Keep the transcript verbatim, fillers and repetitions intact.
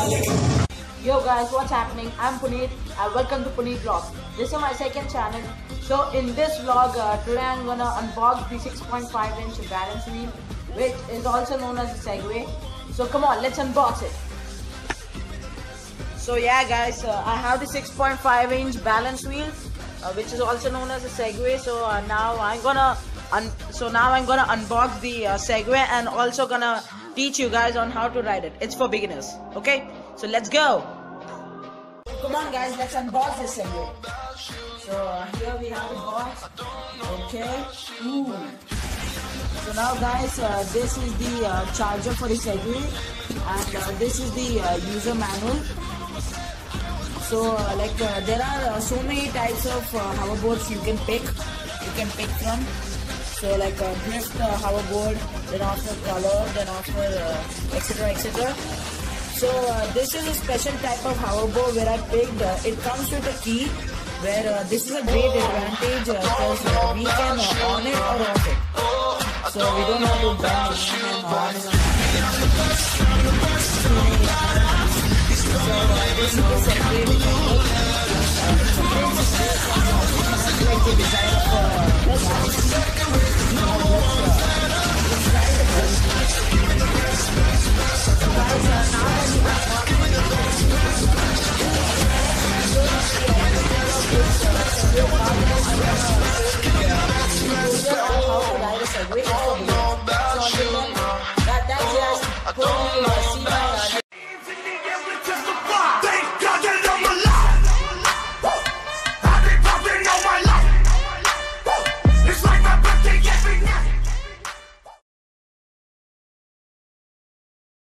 Yo guys, what's happening? I'm Ponith and welcome to Ponithvlogs. This is my second channel. So in this vlog, uh, today I'm gonna unbox the six point five inch balance wheel, which is also known as a Segway. So come on, let's unbox it. So yeah guys, uh, I have the six point five inch balance wheel, uh, which is also known as a Segway. So uh, now I'm gonna un so now I'm gonna unbox the uh, Segway and also gonna teach you guys on how to ride it. It's for beginners. Okay, so let's go. Come on guys, let's unbox this Segway. So uh, here we have the box. Okay. Ooh. So now guys, uh, this is the uh, charger for the Segway, and uh, this is the uh, user manual. So uh, like uh, there are uh, so many types of uh, hoverboards you can pick. You can pick from. So like a drift uh, hoverboard, then offer color, then offer uh, etc etc. So uh, this is a special type of hoverboard where I picked. Uh, it comes with a key, where uh, this is a great advantage because uh, uh, we can uh, on it or off it. So we don't have to bend it and on it. So uh, this is the Segway which I took. It's like the design of uh, let's uh,